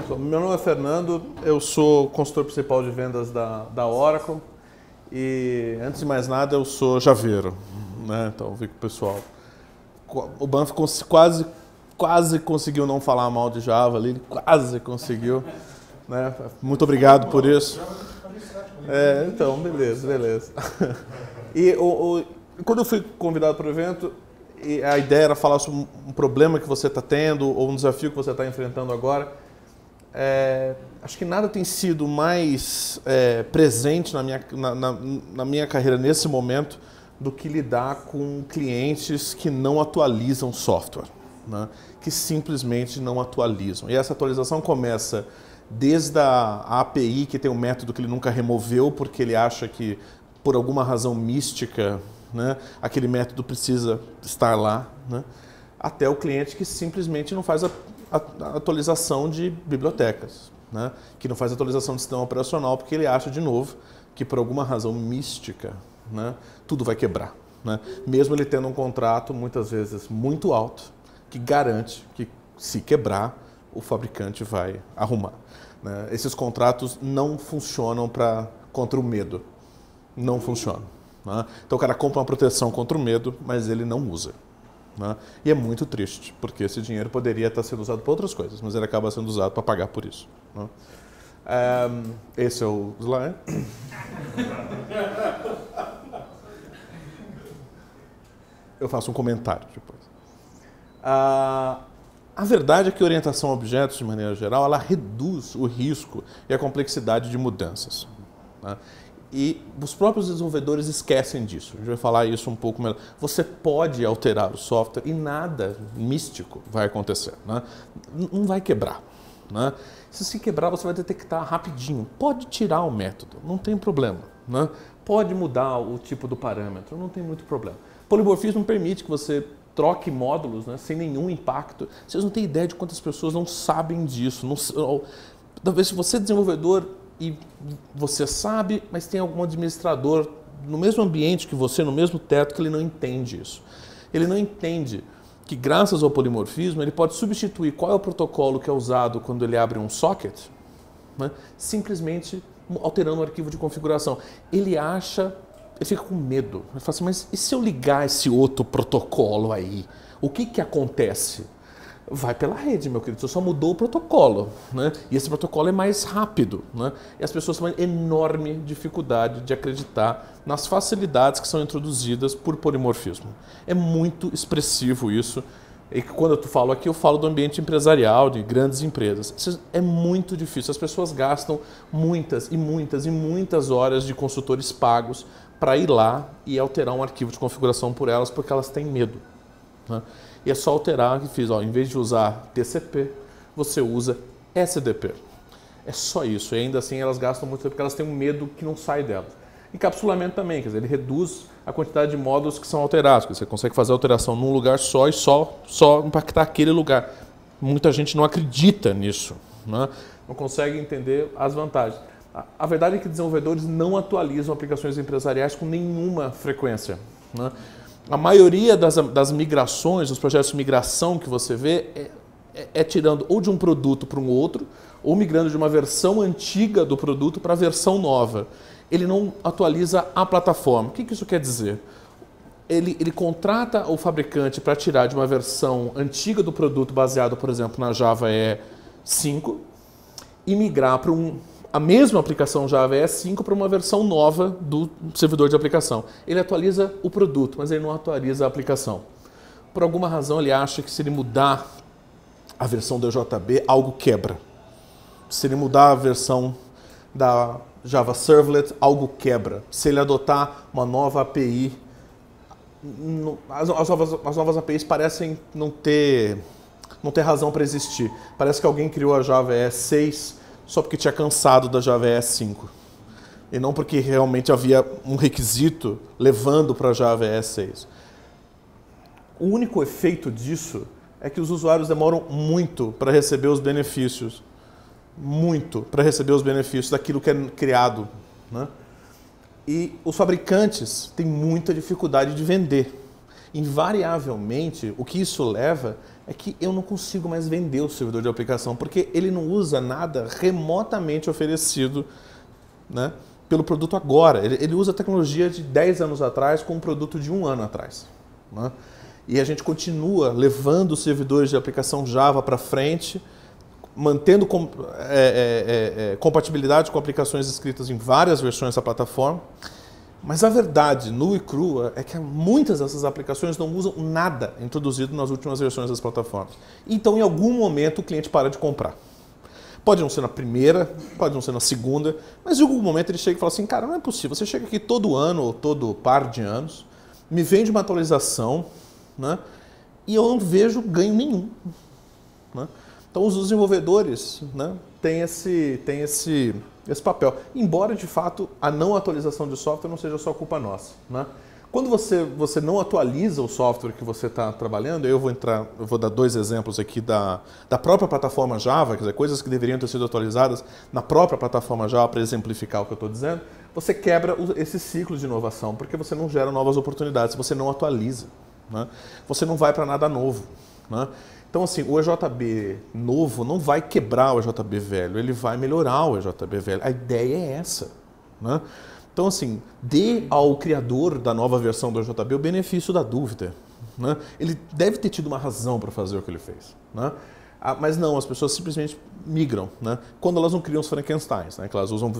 Meu nome é Fernando, eu sou consultor principal de vendas da Oracle e, antes de mais nada, eu sou javeiro, né? Então, vi que o pessoal... O Banff quase conseguiu não falar mal de Java ali, ele quase conseguiu, né? Muito obrigado por isso. Então, beleza. E quando eu fui convidado para o evento, a ideia era falar sobre um problema que você está tendo ou um desafio que você está enfrentando agora. Acho que nada tem sido mais presente na minha carreira nesse momento do que lidar com clientes que não atualizam software, né? Que simplesmente não atualizam. E essa atualização começa desde a API, que tem um método que ele nunca removeu porque ele acha que, por alguma razão mística, né, aquele método precisa estar lá, né, até o cliente que simplesmente não faz a atualização de bibliotecas, né, que não faz a atualização de sistema operacional porque ele acha, de novo, que por alguma razão mística, né, tudo vai quebrar, né, mesmo ele tendo um contrato, muitas vezes, muito alto, que garante que, se quebrar, o fabricante vai arrumar, né. Esses contratos não funcionam contra o medo. Não funciona, né? Então o cara compra uma proteção contra o medo, mas ele não usa, né? E é muito triste, porque esse dinheiro poderia estar sendo usado para outras coisas, mas ele acaba sendo usado para pagar por isso, né? Esse é o slide. Eu faço um comentário depois. A verdade é que a orientação a objetos, de maneira geral, ela reduz o risco e a complexidade de mudanças, né? E os próprios desenvolvedores esquecem disso. A gente vai falar isso um pouco melhor. Você pode alterar o software e nada místico vai acontecer, né? Não vai quebrar, né? Se quebrar, você vai detectar rapidinho. Pode tirar o método, não tem problema, né? Pode mudar o tipo do parâmetro, não tem muito problema. Polimorfismo permite que você troque módulos, né, sem nenhum impacto. Vocês não têm ideia de quantas pessoas não sabem disso. Talvez se você é desenvolvedor e você sabe, mas tem algum administrador no mesmo ambiente que você, no mesmo teto, que ele não entende isso. Ele não entende que, graças ao polimorfismo, ele pode substituir qual é o protocolo que é usado quando ele abre um socket, né, simplesmente alterando o arquivo de configuração. Ele fica com medo. Ele fala assim, mas e se eu ligar esse outro protocolo aí? O que acontece? Vai pela rede, meu querido. Você só mudou o protocolo, né? E esse protocolo é mais rápido, né? E as pessoas têm uma enorme dificuldade de acreditar nas facilidades que são introduzidas por polimorfismo. É muito expressivo isso. E quando eu falo aqui, eu falo do ambiente empresarial, de grandes empresas. Isso é muito difícil. As pessoas gastam muitas horas de consultores pagos para ir lá e alterar um arquivo de configuração por elas, porque elas têm medo, né? E é só alterar que fiz, em vez de usar TCP, você usa SDP. É só isso. E ainda assim elas gastam muito tempo porque elas têm um medo que não sai delas. Encapsulamento também, quer dizer, ele reduz a quantidade de módulos que são alterados. Você consegue fazer a alteração num lugar só e só impactar aquele lugar. Muita gente não acredita nisso, né? Não consegue entender as vantagens. A verdade é que desenvolvedores não atualizam aplicações empresariais com nenhuma frequência, né? A maioria das migrações, dos projetos de migração que você vê, é tirando ou de um produto para um outro, ou migrando de uma versão antiga do produto para a versão nova. Ele não atualiza a plataforma. O que isso quer dizer? Ele contrata o fabricante para tirar de uma versão antiga do produto, baseado, por exemplo, na Java EE 5, e migrar para a mesma aplicação Java EE 5 para uma versão nova do servidor de aplicação. Ele atualiza o produto, mas ele não atualiza a aplicação. Por alguma razão, ele acha que se ele mudar a versão do JB, algo quebra. Se ele mudar a versão da Java Servlet, algo quebra. Se ele adotar uma nova API, as novas APIs parecem não ter razão para existir. Parece que alguém criou a Java EE 6 só porque tinha cansado da Java EE 5. E não porque realmente havia um requisito levando para a Java EE 6. O único efeito disso é que os usuários demoram muito para receber os benefícios. Muito para receber os benefícios daquilo que é criado, né? E os fabricantes têm muita dificuldade de vender. Invariavelmente, o que isso leva é que eu não consigo mais vender o servidor de aplicação, porque ele não usa nada remotamente oferecido, né, pelo produto agora. Ele usa a tecnologia de 10 anos atrás com um produto de 1 ano atrás. Né? E a gente continua levando os servidores de aplicação Java para frente, mantendo compatibilidade com aplicações escritas em várias versões da plataforma. Mas a verdade, nua e crua, é que muitas dessas aplicações não usam nada introduzido nas últimas versões das plataformas. Então, em algum momento, o cliente para de comprar. Pode não ser na primeira, pode não ser na segunda, mas em algum momento ele chega e fala assim, cara, não é possível, você chega aqui todo ano ou todo par de anos, me vende uma atualização, né, e eu não vejo ganho nenhum. Né? Então, os desenvolvedores, né, têm esse papel. Embora, de fato, a não atualização de software não seja só culpa nossa. Né? Quando você não atualiza o software que você está trabalhando, eu vou dar 2 exemplos aqui da própria plataforma Java, quer dizer, coisas que deveriam ter sido atualizadas na própria plataforma Java para exemplificar o que eu estou dizendo, você quebra esse ciclo de inovação, porque você não gera novas oportunidades, você não atualiza. Né? Você não vai para nada novo. Né? Então, assim, o EJB novo não vai quebrar o EJB velho, ele vai melhorar o EJB velho. A ideia é essa. Né? Então, assim, dê ao criador da nova versão do EJB o benefício da dúvida. Né? Ele deve ter tido uma razão para fazer o que ele fez. Né? Mas não, as pessoas simplesmente migram. Né? Quando elas não criam os Frankensteins, né? Que elas usam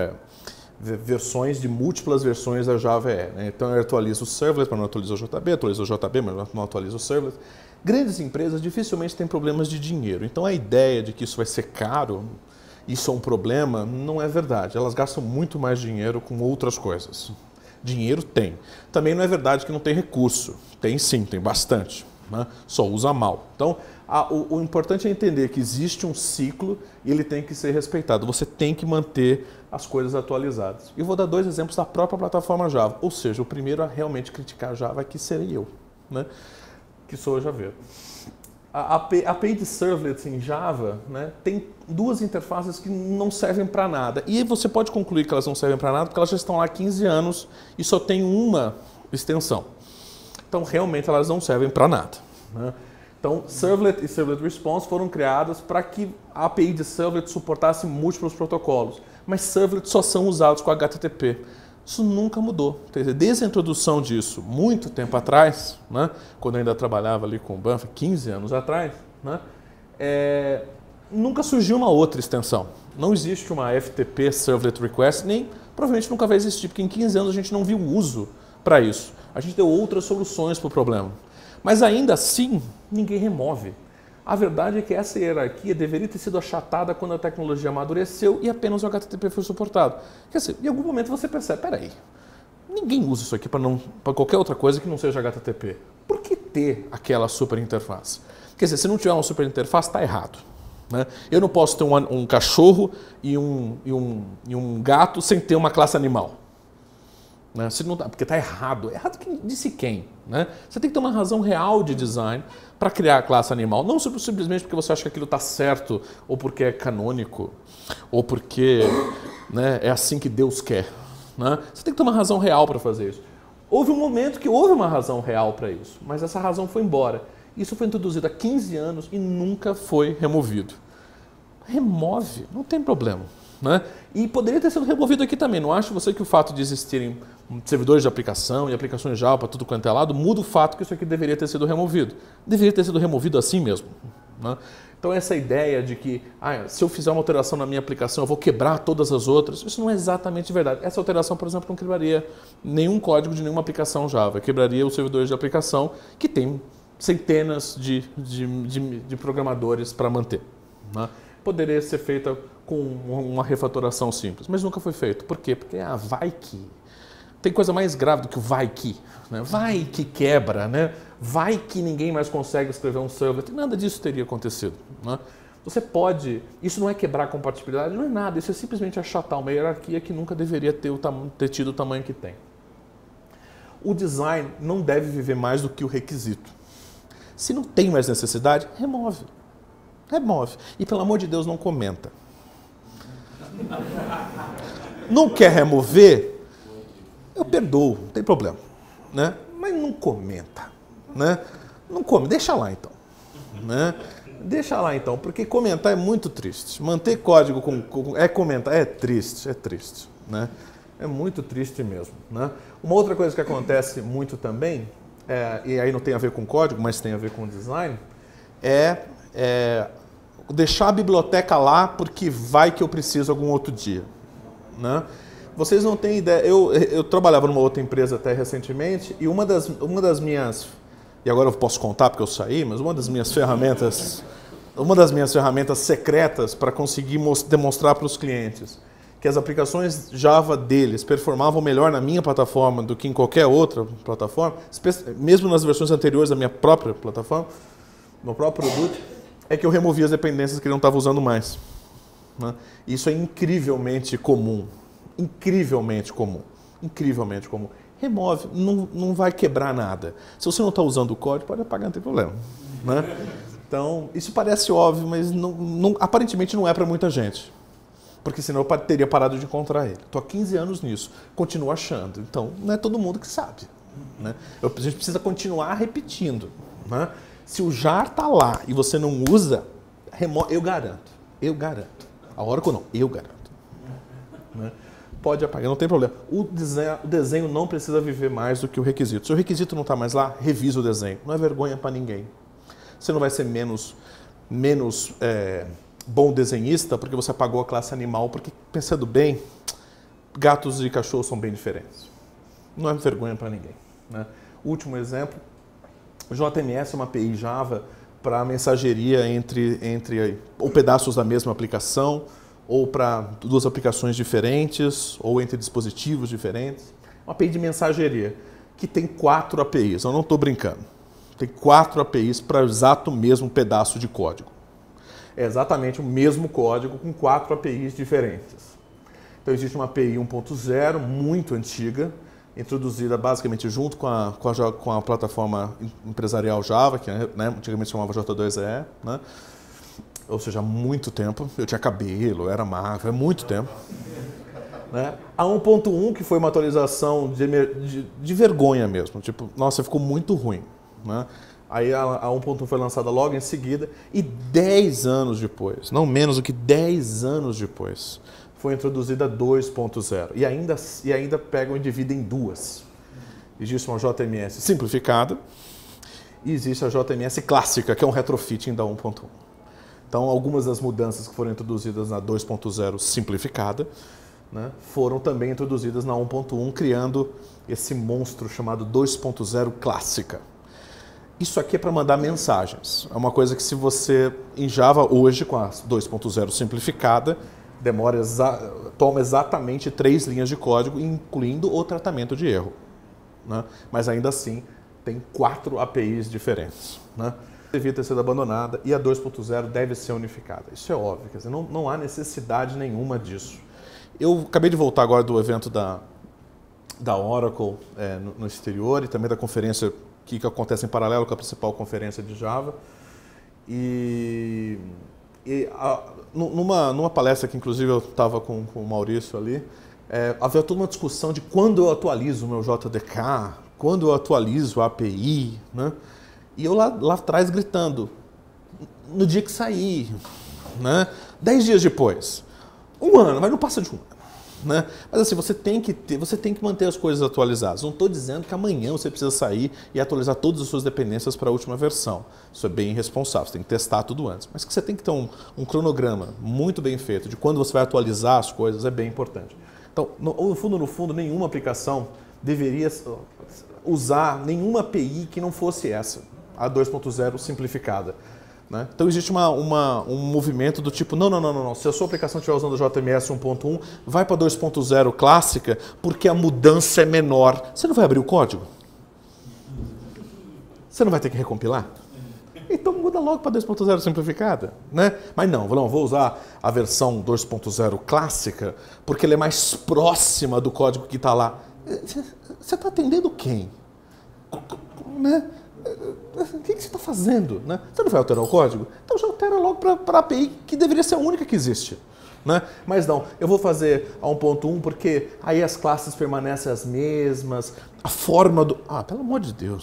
versões de múltiplas versões da Java EE. Né? Então, eu atualizo o servlet, mas não atualizo o JB, atualizo o JB, mas não atualizo o servlet. Grandes empresas dificilmente têm problemas de dinheiro. Então, a ideia de que isso vai ser caro, isso é um problema, não é verdade. Elas gastam muito mais dinheiro com outras coisas. Dinheiro tem. Também não é verdade que não tem recurso. Tem sim, tem bastante. Né? Só usa mal. Então, o importante é entender que existe um ciclo e ele tem que ser respeitado. Você tem que manter as coisas atualizadas. E eu vou dar 2 exemplos da própria plataforma Java. Ou seja, o primeiro a realmente criticar a Java aqui serei eu, né? Que sou o javeiro. A API de servlets em Java, né, tem 2 interfaces que não servem para nada. E você pode concluir que elas não servem para nada porque elas já estão lá há 15 anos e só tem uma extensão. Então, realmente, elas não servem para nada. Né? Então, Servlet e Servlet Response foram criadas para que a API de Servlet suportasse múltiplos protocolos. Mas Servlets só são usados com HTTP. Isso nunca mudou. Desde a introdução disso, muito tempo atrás, né, quando eu ainda trabalhava ali com o Banff, 15 anos atrás, né, nunca surgiu uma outra extensão. Não existe uma FTP Servlet Request, nem provavelmente nunca vai existir, porque em 15 anos a gente não viu uso para isso. A gente deu outras soluções para o problema. Mas ainda assim, ninguém remove. A verdade é que essa hierarquia deveria ter sido achatada quando a tecnologia amadureceu e apenas o HTTP foi suportado. Quer dizer, em algum momento você percebe, peraí, ninguém usa isso aqui para qualquer outra coisa que não seja HTTP. Por que ter aquela super interface? Quer dizer, se não tiver uma super interface, está errado. Né? Eu não posso ter um cachorro e um gato sem ter uma classe animal. Né? Se não, porque está errado. Errado disse quem? Né? Você tem que ter uma razão real de design para criar a classe animal. Não simplesmente porque você acha que aquilo está certo, ou porque é canônico, ou porque, né, é assim que Deus quer. Né? Você tem que ter uma razão real para fazer isso. Houve um momento que houve uma razão real para isso, mas essa razão foi embora. Isso foi introduzido há 15 anos e nunca foi removido. Remove, não tem problema. Né? E poderia ter sido removido aqui também. Não acho você que o fato de existirem servidores de aplicação e aplicações Java para tudo quanto é lado muda o fato que isso aqui deveria ter sido removido. Deveria ter sido removido assim mesmo. Né? Então essa ideia de que se eu fizer uma alteração na minha aplicação eu vou quebrar todas as outras, isso não é exatamente verdade. Essa alteração, por exemplo, não quebraria nenhum código de nenhuma aplicação Java. Quebraria os servidores de aplicação que tem centenas de programadores para manter. Né? Poderia ser feita com uma refatoração simples, mas nunca foi feito. Por quê? Porque vai que. Tem coisa mais grave do que o vai que. Né? Vai que quebra, né? Vai que ninguém mais consegue escrever um servlet. Nada disso teria acontecido. Né? Você pode. Isso não é quebrar a compatibilidade, não é nada. Isso é simplesmente achatar uma hierarquia que nunca deveria ter tido o tamanho que tem. O design não deve viver mais do que o requisito. Se não tem mais necessidade, remove. Remove. E pelo amor de Deus, não comenta. Não quer remover? Eu perdoo, não tem problema. Né? Mas não comenta. Né? Não come, deixa lá então. né? Deixa lá então, porque comentar é muito triste. Manter código é comentar, é triste, né? É muito triste mesmo, né? Uma outra coisa que acontece muito também, e aí não tem a ver com código, mas tem a ver com design, é deixar a biblioteca lá porque vai que eu preciso algum outro dia, né? Vocês não têm ideia, eu trabalhava numa outra empresa até recentemente e uma das minhas, e agora eu posso contar porque eu saí, mas uma das minhas ferramentas secretas para conseguir demonstrar para os clientes que as aplicações Java deles performavam melhor na minha plataforma do que em qualquer outra plataforma, mesmo nas versões anteriores da minha própria plataforma, do meu próprio produto, é que eu removia as dependências que ele não estava usando mais, né? Isso é incrivelmente comum. Incrivelmente comum. Incrivelmente comum. Remove, não vai quebrar nada. Se você não está usando o código, pode apagar, não tem problema, né? Então, isso parece óbvio, mas aparentemente não é para muita gente. Porque senão eu teria parado de encontrar ele. Estou há 15 anos nisso, continuo achando. Então, não é todo mundo que sabe, né? A gente precisa continuar repetindo, né? Se o jar está lá e você não usa, remove, eu garanto. A Oracle não, eu garanto, né? Pode apagar, não tem problema. O desenho não precisa viver mais do que o requisito. Se o requisito não está mais lá, revisa o desenho. Não é vergonha para ninguém. Você não vai ser menos bom desenhista porque você apagou a classe animal, porque, pensando bem, gatos e cachorros são bem diferentes. Não é vergonha para ninguém, né? Último exemplo, o JMS é uma API Java para mensageria entre ou pedaços da mesma aplicação, ou para duas aplicações diferentes, ou entre dispositivos diferentes. Uma API de mensageria, que tem 4 APIs, eu não estou brincando. Tem 4 APIs para o exato mesmo pedaço de código. É exatamente o mesmo código com 4 APIs diferentes. Então existe uma API 1.0 muito antiga, introduzida basicamente junto com a plataforma empresarial Java, que, né, antigamente se chamava J2EE, né? Ou seja, há muito tempo. Eu tinha cabelo, era magro, é muito tempo, né? A 1.1, que foi uma atualização de vergonha mesmo, tipo, nossa, ficou muito ruim, né? Aí a 1.1 foi lançada logo em seguida e 10 anos depois, não menos do que 10 anos depois, foi introduzida a 2.0 e ainda pegam e dividem em duas. Existe uma JMS simplificada e existe a JMS clássica, que é um retrofitting da 1.1. Então, algumas das mudanças que foram introduzidas na 2.0 simplificada, né, foram também introduzidas na 1.1, criando esse monstro chamado 2.0 clássica. Isso aqui é para mandar mensagens. É uma coisa que, se você, em Java hoje, com a 2.0 simplificada, toma exatamente 3 linhas de código, incluindo o tratamento de erro, né? Mas ainda assim, tem 4 APIs diferentes, né? Devia ter sido abandonada e a 2.0 deve ser unificada. Isso é óbvio, quer dizer, não há necessidade nenhuma disso. Eu acabei de voltar agora do evento da Oracle no exterior e também da conferência que acontece em paralelo com a principal conferência de Java. Numa palestra que inclusive eu estava com o Maurício ali, havia toda uma discussão de quando eu atualizo o meu JDK, quando eu atualizo a API, né? E eu lá atrás gritando, no dia que sair, né? 10 dias depois, 1 ano, mas não passa de 1 ano, né? Mas assim, você tem que manter as coisas atualizadas. Não estou dizendo que amanhã você precisa sair e atualizar todas as suas dependências para a última versão. Isso é bem irresponsável, você tem que testar tudo antes. Mas que você tem que ter um cronograma muito bem feito de quando você vai atualizar as coisas é bem importante. Então, no fundo, nenhuma aplicação deveria usar nenhuma API que não fosse essa, a 2.0 simplificada, né? Então existe um movimento do tipo, não, se a sua aplicação estiver usando o JMS 1.1, vai para 2.0 clássica, porque a mudança é menor. Você não vai abrir o código? Você não vai ter que recompilar? Então muda logo para 2.0 simplificada, né? Mas não, vou usar a versão 2.0 clássica, porque ela é mais próxima do código que está lá. Você está atendendo quem? Né? O que você está fazendo, né? Você não vai alterar o código? Então já altera logo para a API, que deveria ser a única que existe, né? Mas não, eu vou fazer a 1.1 porque aí as classes permanecem as mesmas, a forma do... pelo amor de Deus,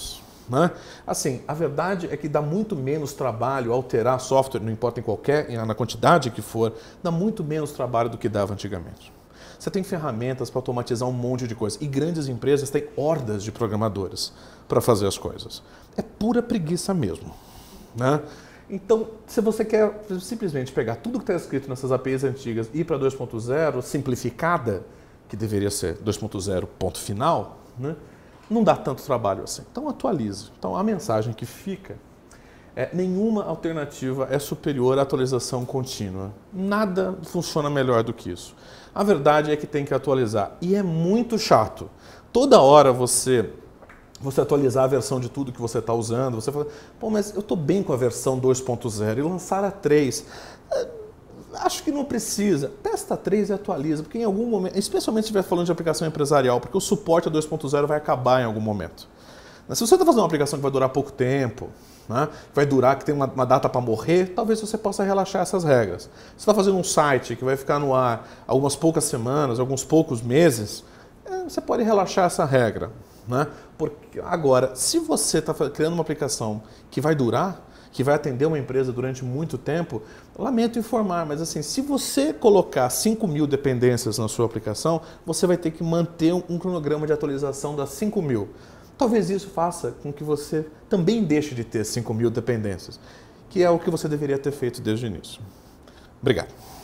Né? Assim, a verdade é que dá muito menos trabalho alterar software, não importa em qualquer, na quantidade que for, dá muito menos trabalho do que dava antigamente. Você tem ferramentas para automatizar um monte de coisa. E grandes empresas têm hordas de programadores para fazer as coisas. É pura preguiça mesmo. Né? Então, se você quer simplesmente pegar tudo que está escrito nessas APIs antigas e ir para 2.0 simplificada, que deveria ser 2.0 ponto final, né? Não dá tanto trabalho assim. Então atualize. Então a mensagem que fica é: nenhuma alternativa é superior à atualização contínua. Nada funciona melhor do que isso. A verdade é que tem que atualizar. E é muito chato. Toda hora você atualizar a versão de tudo que você está usando, você fala, pô, mas eu estou bem com a versão 2.0 e lançar a 3. Acho que não precisa. Testa a 3 e atualiza, porque em algum momento, especialmente se estiver falando de aplicação empresarial, porque o suporte a 2.0 vai acabar em algum momento. Se você está fazendo uma aplicação que vai durar pouco tempo, né, vai durar, que tem uma data para morrer, talvez você possa relaxar essas regras. Se você está fazendo um site que vai ficar no ar algumas poucas semanas, alguns poucos meses, você pode relaxar essa regra. Né? Porque agora, se você está criando uma aplicação que vai durar, que vai atender uma empresa durante muito tempo, lamento informar, mas assim, se você colocar 5.000 dependências na sua aplicação, você vai ter que manter um cronograma de atualização das 5.000. Talvez isso faça com que você também deixe de ter 5.000 dependências, que é o que você deveria ter feito desde o início. Obrigado.